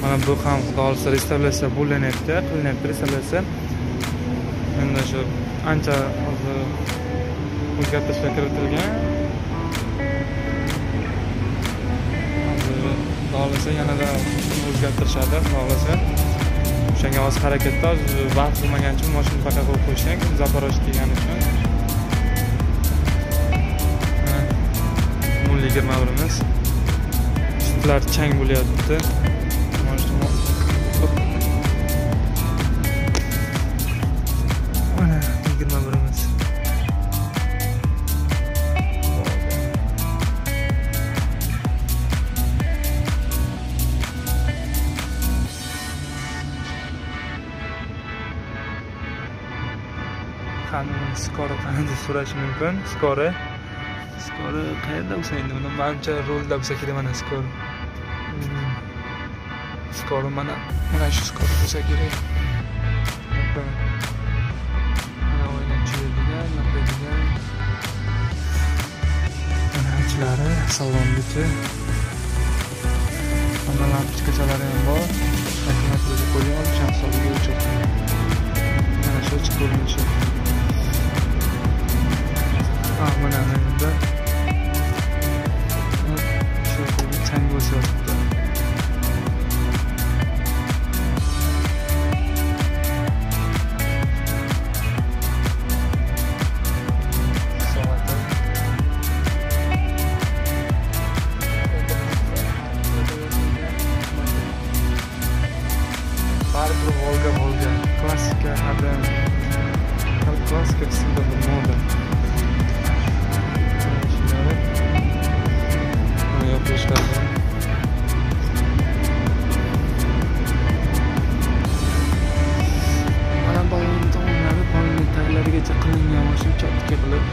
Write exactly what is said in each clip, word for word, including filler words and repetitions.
Mana bu ham xudo xolisa restavratsiya bo'linyapti, qilinyapti restavratsiya. Endi shu ancha hozir o'zgartirishlar kiritilgan. Hozir xudo xolisa yanada o'zgartirishadi, xudo xolisa. O'shanga hozir harakatda vaqt bo'lmagani uchun mashina faqat qo'yib qo'yishgan, Zaporoj degani uchun. nol yigirma birimiz. Ular chang bo'lyapti. Mana yigirma birimiz. Qani skori qanday so'rash mumkin? Skori skori qayerda bo'lsa endi buni mancha rolda bo'lsa kerak mana skor. Skori mana mana shu skor bo'lsa kerak. Mana o'yinchi degan, degan. Mana uchlari salongacha. Mana lampochkalari ham bor. Akkumulyatorga qo'ygan olisham hisobiga o'chib. Mana shu chiqarilishi. Ah, mana endi shu chang bo'syapti. Baribir Volga Volga klassika hada klassika qismida bir moda. Yo'qlashlardan mana balon tomonlari balon taglarigacha qilingan mashina cho'tka qilib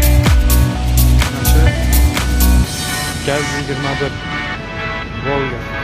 Gaz yigirma bir Volga.